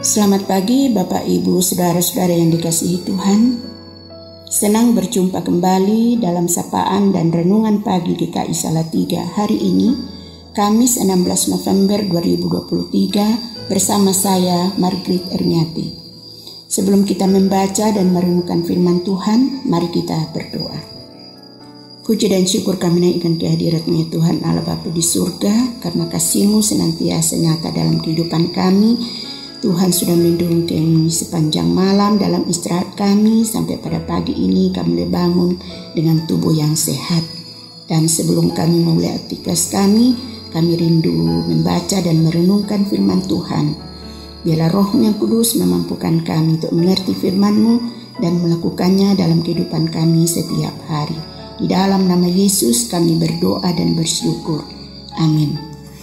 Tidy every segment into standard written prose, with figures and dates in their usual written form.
Selamat pagi Bapak Ibu Saudara-saudara yang dikasihi Tuhan. Senang berjumpa kembali dalam sapaan dan renungan pagi GKI Salatiga hari ini, Kamis 16 November 2023 bersama saya Margaret Erniati. Sebelum kita membaca dan merenungkan firman Tuhan, mari kita berdoa. Puji dan syukur kami naikkan kehadirat-Mu Tuhan Allah Bapa di surga, karena kasih-Mu senantiasa nyata dalam kehidupan kami. Tuhan sudah melindungi kami sepanjang malam dalam istirahat kami sampai pada pagi ini kami boleh bangun dengan tubuh yang sehat. Dan sebelum kami memulai aktivitas kami rindu membaca dan merenungkan firman Tuhan. Biarlah Roh-Mu yang kudus memampukan kami untuk mengerti firman-Mu dan melakukannya dalam kehidupan kami setiap hari. Di dalam nama Yesus kami berdoa dan bersyukur. Amin.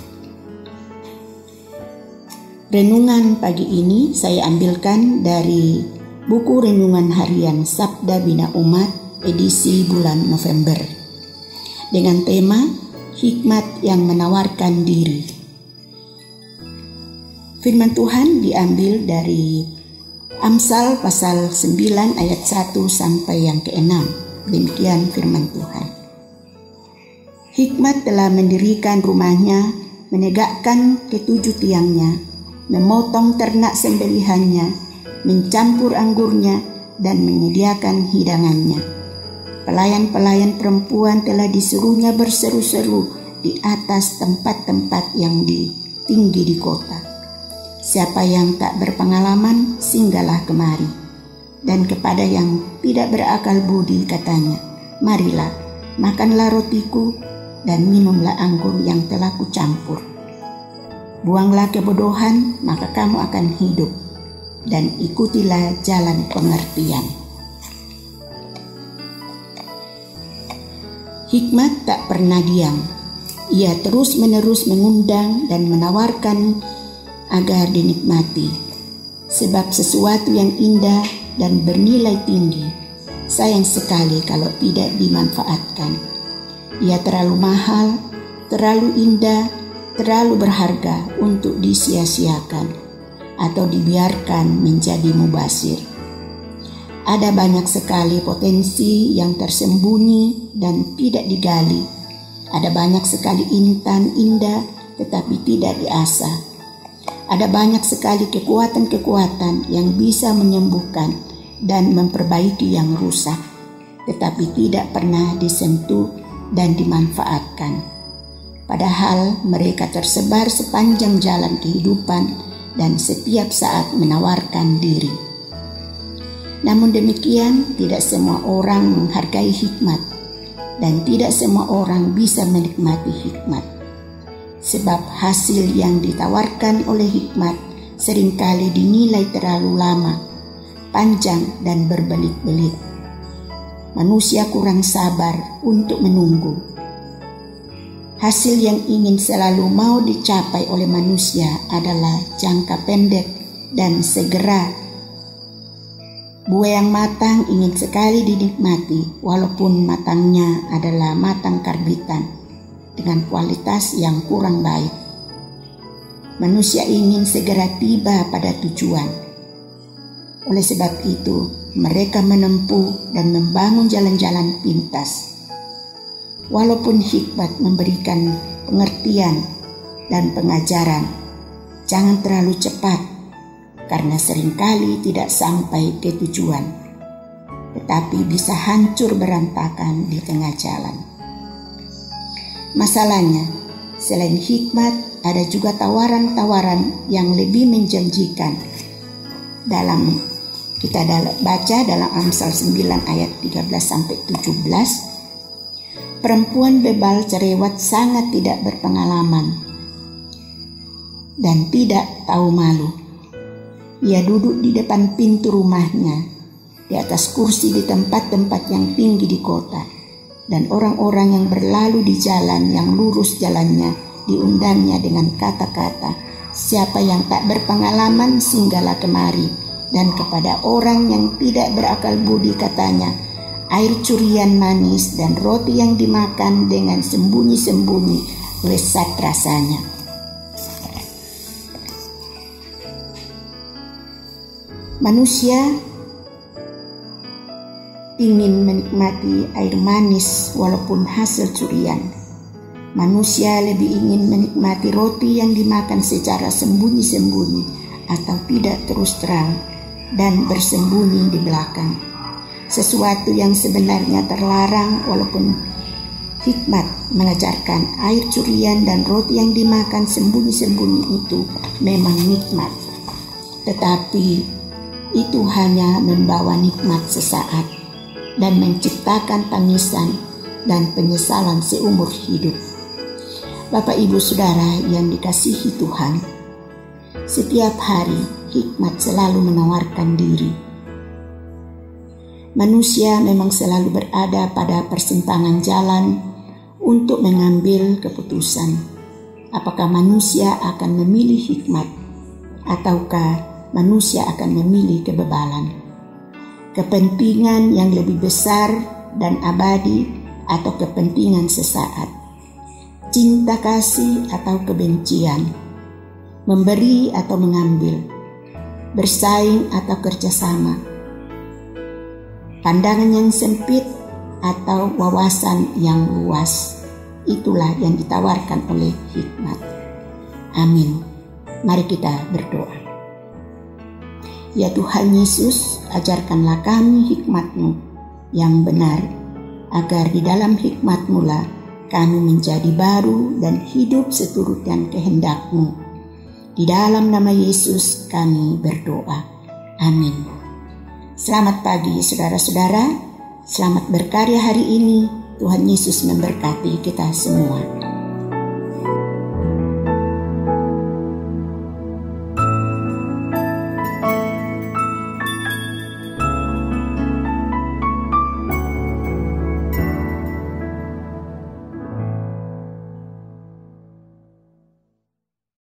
Renungan pagi ini saya ambilkan dari buku Renungan Harian Sabda Bina Umat edisi bulan November dengan tema Hikmat yang Menawarkan Diri. Firman Tuhan diambil dari Amsal pasal 9 ayat 1 sampai yang ke-6. Demikian firman Tuhan. Hikmat telah mendirikan rumahnya, menegakkan ketujuh tiangnya, memotong ternak sembelihannya, mencampur anggurnya, dan menyediakan hidangannya. Pelayan-pelayan perempuan telah disuruhnya berseru-seru di atas tempat-tempat yang tinggi di kota. Siapa yang tak berpengalaman, singgahlah kemari. Dan kepada yang tidak berakal budi katanya, marilah, makanlah rotiku dan minumlah anggur yang telah kucampur. Buanglah kebodohan, maka kamu akan hidup, dan ikutilah jalan pengertian. Hikmat tak pernah diam. Ia terus-menerus mengundang dan menawarkan agar dinikmati. Sebab sesuatu yang indah dan bernilai tinggi, sayang sekali kalau tidak dimanfaatkan. Ia terlalu mahal, terlalu indah, terlalu berharga untuk disia-siakan atau dibiarkan menjadi mubazir. Ada banyak sekali potensi yang tersembunyi dan tidak digali. Ada banyak sekali intan indah tetapi tidak diasah. Ada banyak sekali kekuatan-kekuatan yang bisa menyembuhkan dan memperbaiki yang rusak, tetapi tidak pernah disentuh dan dimanfaatkan. Padahal mereka tersebar sepanjang jalan kehidupan dan setiap saat menawarkan diri. Namun demikian, tidak semua orang menghargai hikmat dan tidak semua orang bisa menikmati hikmat. Sebab hasil yang ditawarkan oleh hikmat seringkali dinilai terlalu lama, panjang dan berbelit-belit. Manusia kurang sabar untuk menunggu. Hasil yang ingin selalu mau dicapai oleh manusia adalah jangka pendek dan segera. Buah yang matang ingin sekali dinikmati, walaupun matangnya adalah matang karbitan dengan kualitas yang kurang baik. Manusia ingin segera tiba pada tujuan. Oleh sebab itu, mereka menempuh dan membangun jalan-jalan pintas. Walaupun hikmat memberikan pengertian dan pengajaran, jangan terlalu cepat, karena seringkali tidak sampai ke tujuan, tetapi bisa hancur berantakan di tengah jalan. Masalahnya, selain hikmat, ada juga tawaran-tawaran yang lebih menjanjikan. Kita baca dalam Amsal 9 ayat 13-17, perempuan bebal cerewet sangat tidak berpengalaman dan tidak tahu malu. Ia duduk di depan pintu rumahnya, di atas kursi di tempat-tempat yang tinggi di kota. Dan orang-orang yang berlalu di jalan yang lurus jalannya diundangnya dengan kata-kata, siapa yang tak berpengalaman singgahlah kemari. Dan kepada orang yang tidak berakal budi katanya, air curian manis dan roti yang dimakan dengan sembunyi-sembunyi lezat rasanya. Manusia ingin menikmati air manis walaupun hasil curian. Manusia lebih ingin menikmati roti yang dimakan secara sembunyi-sembunyi atau tidak terus terang dan bersembunyi di belakang. Sesuatu yang sebenarnya terlarang walaupun hikmat mengajarkan air curian dan roti yang dimakan sembunyi-sembunyi itu memang nikmat. Tetapi itu hanya membawa nikmat sesaat dan menciptakan tangisan dan penyesalan seumur hidup. Bapak, Ibu, Saudara yang dikasihi Tuhan, setiap hari hikmat selalu menawarkan diri. Manusia memang selalu berada pada persimpangan jalan untuk mengambil keputusan. Apakah manusia akan memilih hikmat ataukah manusia akan memilih kebebalan? Kepentingan yang lebih besar dan abadi atau kepentingan sesaat, cinta kasih atau kebencian, memberi atau mengambil, bersaing atau kerjasama, pandangan yang sempit atau wawasan yang luas. Itulah yang ditawarkan oleh hikmat. Amin. Mari kita berdoa. Ya Tuhan Yesus, ajarkanlah kami hikmat-Mu yang benar, agar di dalam hikmat-Mu lah kami menjadi baru dan hidup seturut dan kehendak-Mu. Di dalam nama Yesus kami berdoa. Amin. Selamat pagi saudara-saudara, selamat berkarya hari ini. Tuhan Yesus memberkati kita semua.